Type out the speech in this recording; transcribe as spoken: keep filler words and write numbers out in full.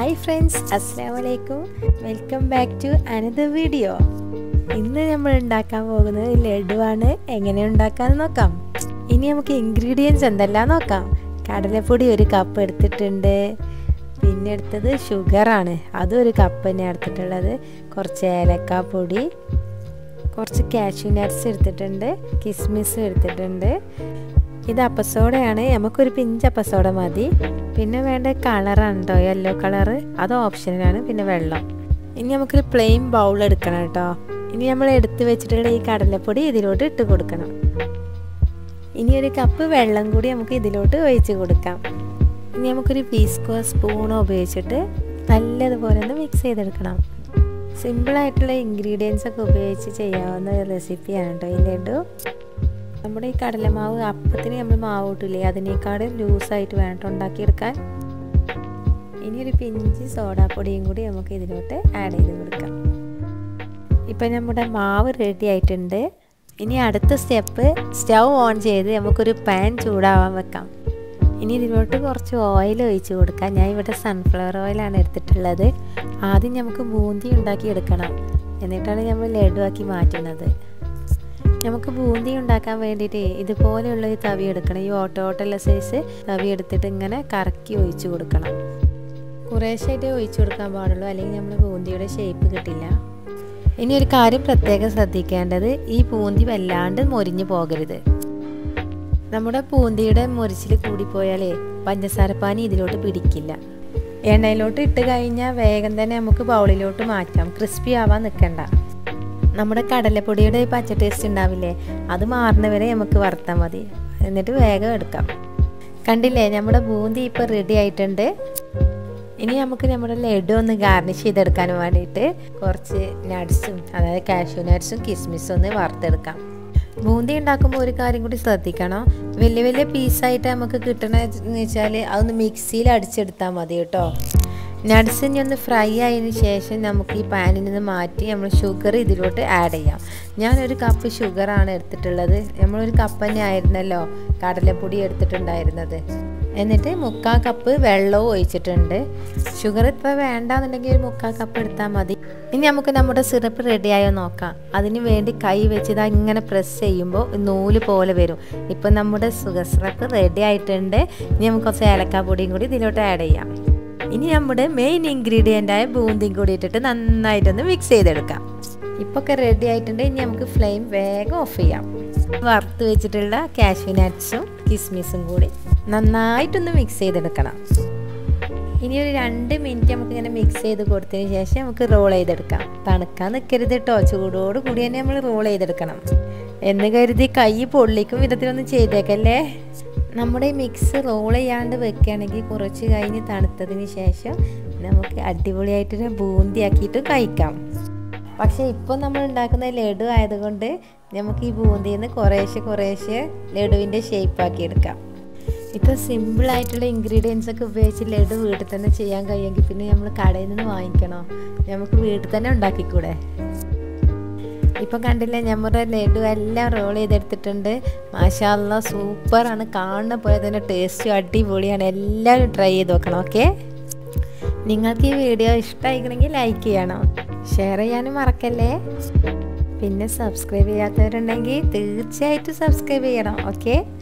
Hi friends, അസ്സലാമു അലൈക്കും. Welcome back to another video. ഇന്ന് നമ്മൾ ഉണ്ടാക്കാൻ പോകുന്നത് ലഡുവാണ്. എങ്ങനെ ഉണ്ടാക്കാമെന്ന് നോക്കാം. ഇനി നമുക്ക് ഇൻഗ്രീഡിയൻസ് എന്തെല്ലാം നോക്കാം. കടലപ്പൊടി ഒരു കപ്പ് എടുത്തിട്ടുണ്ട്. പിന്നെ എടുത്തത് ഷുഗറാണ്, അതും ഒരു കപ്പ് തന്നെ എടുത്തിട്ടുള്ളത്. കുറച്ച് ഏലക്കാപ്പൊടി, കുറച്ച് കാഷ്യൂ നട്ട്സ് എടുത്തിട്ടുണ്ട്, കിസ്മിസ് എടുത്തിട്ടുണ്ട്. ഇത് അപ്പസോഡയാണ്, നമുക്കൊരു പിഞ്ച് അപ്പസോഡ മതി. പിന്നെ വേണ്ട കളറാണ് കേട്ടോ, യെല്ലോ കളറ്, അത് ഓപ്ഷനിലാണ്. പിന്നെ വെള്ളം. ഇനി നമുക്കൊരു പ്ലെയിൻ ബൗൾ എടുക്കണം കേട്ടോ. ഇനി നമ്മൾ എടുത്ത് വെച്ചിട്ടുള്ള ഈ കടലപ്പൊടി ഇതിലോട്ട് ഇട്ട് കൊടുക്കണം. ഇനി ഒരു കപ്പ് വെള്ളം കൂടി നമുക്ക് ഇതിലോട്ട് ഒഴിച്ച് കൊടുക്കാം. ഇനി നമുക്കൊരു വിസ്കോ സ്പൂണോ ഉപയോഗിച്ചിട്ട് നല്ലതുപോലെ ഒന്ന് മിക്സ് ചെയ്തെടുക്കണം. സിമ്പിളായിട്ടുള്ള ഇൻഗ്രീഡിയൻസ് ഒക്കെ ഉപയോഗിച്ച് ചെയ്യാവുന്ന റെസിപ്പിയാണ് കേട്ടോ ഈ ലഡു. നമ്മുടെ ഈ കടലമാവ് അപ്പത്തിന് നമ്മൾ മാവ് കൂട്ടില്ലേ, അതിനേക്കാളും ലൂസായിട്ട് വേണം ഉണ്ടാക്കിയെടുക്കാൻ. ഇനി ഒരു പിഞ്ച് സോഡാപ്പൊടിയും കൂടി നമുക്ക് ഇതിലോട്ട് ആഡ് ചെയ്ത് കൊടുക്കാം. ഇപ്പം നമ്മുടെ മാവ് റെഡി ആയിട്ടുണ്ട്. ഇനി അടുത്ത സ്റ്റെപ്പ്, സ്റ്റൗ ഓൺ ചെയ്ത് നമുക്കൊരു പാൻ ചൂടാവാൻ വെക്കാം. ഇനി ഇതിലോട്ട് കുറച്ച് ഓയിൽ ഒഴിച്ച് കൊടുക്കാം. ഞാൻ ഇവിടെ സൺഫ്ലവർ ഓയിലാണ് എടുത്തിട്ടുള്ളത്. ആദ്യം നമുക്ക് ബൂന്തി ഉണ്ടാക്കിയെടുക്കണം, എന്നിട്ടാണ് നമ്മൾ ലഡുവാക്കി മാറ്റുന്നത്. നമുക്ക് ബൂന്തി ഉണ്ടാക്കാൻ വേണ്ടിയിട്ട് ഇതുപോലെയുള്ള ഒരു തവി എടുക്കണം. ഈ ഓട്ടോ ഓട്ടമുള്ള സൈസ് തവി എടുത്തിട്ട് ഇങ്ങനെ കറക്കി ഒഴിച്ചു കൊടുക്കണം. കുറേശ്ശായിട്ട് ഒഴിച്ചു കൊടുക്കാൻ പാടുള്ളൂ, അല്ലെങ്കിൽ നമ്മൾ ബൂന്തിയുടെ ഷേപ്പ് കിട്ടില്ല. ഇനി ഒരു കാര്യം പ്രത്യേകം ശ്രദ്ധിക്കേണ്ടത്, ഈ ബൂന്തി വല്ലാണ്ട് മൊരിഞ്ഞു പോകരുത്. നമ്മുടെ ബൂന്തിയുടെ മുരിച്ചിൽ കൂടിപ്പോയാലേ പഞ്ചസാരപ്പാനി ഇതിലോട്ട് പിടിക്കില്ല. എണ്ണയിലോട്ട് ഇട്ട് കഴിഞ്ഞാൽ വേഗം തന്നെ നമുക്ക് ബൗളിലോട്ട് മാറ്റാം. ക്രിസ്പി ആവാൻ നിൽക്കണ്ട. നമ്മുടെ കടലപ്പൊടിയുടെ പച്ച ടേസ്റ്റ് ഉണ്ടാവില്ലേ, അത് മാറുന്നവരെ നമുക്ക് വറുത്താൽ മതി. എന്നിട്ട് വേഗം എടുക്കാം. കണ്ടില്ലേ, നമ്മുടെ ബൂന്തി ഇപ്പോൾ റെഡി ആയിട്ടുണ്ട്. ഇനി നമുക്ക് നമ്മുടെ ലഡു ഒന്ന് ഗാർണിഷ് ചെയ്തെടുക്കാൻ വേണ്ടിയിട്ട് കുറച്ച് നട്ട്സും, അതായത് കാഷ്യൂ നട്ട്സും കിസ്മിസും ഒന്ന് വറുത്തെടുക്കാം. ബൂന്തി ഉണ്ടാക്കുമ്പോൾ ഒരു കാര്യം കൂടി ശ്രദ്ധിക്കണം. വലിയ വലിയ പീസായിട്ട് നമുക്ക് കിട്ടണമെന്ന് വെച്ചാൽ അതൊന്ന് മിക്സിയിൽ അടിച്ചെടുത്താൽ മതി കേട്ടോ. നട്ട്സ് ഇനി ഒന്ന് ഫ്രൈ ആയതിന് ശേഷം നമുക്ക് ഈ പാനിൽ നിന്ന് മാറ്റി നമ്മൾ ഷുഗർ ഇതിലോട്ട് ആഡ് ചെയ്യാം. ഞാനൊരു കപ്പ് ഷുഗറാണ് എടുത്തിട്ടുള്ളത്. നമ്മളൊരു കപ്പ് തന്നെ ആയിരുന്നല്ലോ കടലപ്പൊടി എടുത്തിട്ടുണ്ടായിരുന്നത്. എന്നിട്ട് മുക്കാൽ കപ്പ് വെള്ളവും ഒഴിച്ചിട്ടുണ്ട്. ഷുഗർ ഇപ്പോൾ വേണ്ടാന്നുണ്ടെങ്കിൽ ഒരു മുക്കാൽ കപ്പ് എടുത്താൽ മതി. ഇനി നമുക്ക് നമ്മുടെ സിറപ്പ് റെഡിയായോ നോക്കാം. അതിന് വേണ്ടി കൈ വെച്ചിട്ട് ഇങ്ങനെ പ്രസ് ചെയ്യുമ്പോൾ നൂല് പോലെ വരും. ഇപ്പം നമ്മുടെ ഷുഗർ സിറപ്പ് റെഡി ആയിട്ടുണ്ട്. ഇനി നമുക്ക് കുറച്ച് ഏലക്കാപ്പൊടിയും കൂടി ഇതിലോട്ട് ആഡ് ചെയ്യാം. ഇനി നമ്മുടെ മെയിൻ ഇൻഗ്രീഡിയൻ്റായ ബൂന്തിയും കൂടി ഇട്ടിട്ട് നന്നായിട്ടൊന്ന് മിക്സ് ചെയ്തെടുക്കാം. ഇപ്പോൾ ഒക്കെ റെഡി ആയിട്ടുണ്ട്. ഇനി നമുക്ക് ഫ്ലെയിം വേഗം ഓഫ് ചെയ്യാം. വറുത്ത് വെച്ചിട്ടുള്ള കാഷ്യൂ നട്ട്സും കിസ്മിസും കൂടി നന്നായിട്ടൊന്ന് മിക്സ് ചെയ്തെടുക്കണം. ഇനി ഒരു രണ്ട് മിനിറ്റ് നമുക്കിങ്ങനെ മിക്സ് ചെയ്ത് കൊടുത്തതിന് ശേഷം നമുക്ക് റോൾ ചെയ്തെടുക്കാം. തണുക്കാൻ നിൽക്കരുത് കേട്ടോ, ചൂടോട് കൂടി തന്നെ നമ്മൾ റോൾ ചെയ്തെടുക്കണം. എന്ന് കരുതി കൈ പൊള്ളിക്കും വിധത്തിലൊന്നും ചെയ്തേക്കല്ലേ. നമ്മുടെ ഈ മിക്സ് റോൾ ചെയ്യാണ്ട് വെക്കുകയാണെങ്കിൽ കുറച്ച് കഴിഞ്ഞ് തണുത്തതിന് ശേഷം നമുക്ക് അടിപൊളിയായിട്ട് ബൂന്തിയാക്കിയിട്ട് കഴിക്കാം. പക്ഷേ ഇപ്പോൾ നമ്മൾ ഉണ്ടാക്കുന്ന ലഡു ആയതുകൊണ്ട് നമുക്ക് ഈ ബൂന്തിയിൽ നിന്ന് കുറേശ്ശെ കുറേശ്ശെ ലഡുവിൻ്റെ ഷേപ്പാക്കി എടുക്കാം. ഇപ്പോൾ സിമ്പിളായിട്ടുള്ള ഇൻഗ്രീഡിയൻസ് ഒക്കെ ഉപയോഗിച്ച് ലഡു വീട്ടിൽ തന്നെ ചെയ്യാൻ കഴിയുമെങ്കിൽ പിന്നെ നമ്മൾ കടയിൽ നിന്ന് വാങ്ങിക്കണോ, നമുക്ക് വീട്ടിൽ തന്നെ ഉണ്ടാക്കിക്കൂടെ. ഇപ്പം കണ്ടില്ലേ, നമ്മുടെ ലഡു എല്ലാം റോൾ ചെയ്തെടുത്തിട്ടുണ്ട്. മാഷാ അല്ലാഹ്, സൂപ്പറാണ്. കാണുന്ന പോലെ തന്നെ ടേസ്റ്റും അടിപൊളിയാണ്. എല്ലാവരും ട്രൈ ചെയ്ത് നോക്കണം. ഓക്കെ, നിങ്ങൾക്ക് ഈ വീഡിയോ ഇഷ്ടമായിക്കണമെങ്കിൽ ലൈക്ക് ചെയ്യണം, ഷെയർ ചെയ്യാനും മറക്കല്ലേ. പിന്നെ സബ്സ്ക്രൈബ് ചെയ്യാത്തവരുണ്ടെങ്കിൽ തീർച്ചയായിട്ടും സബ്സ്ക്രൈബ് ചെയ്യണം. ഓക്കെ.